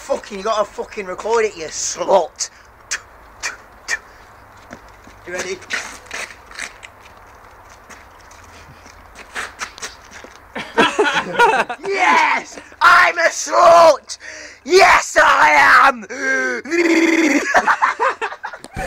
You gotta fucking record it, you slut. You ready? Yes! I'm a slut! Yes, I am!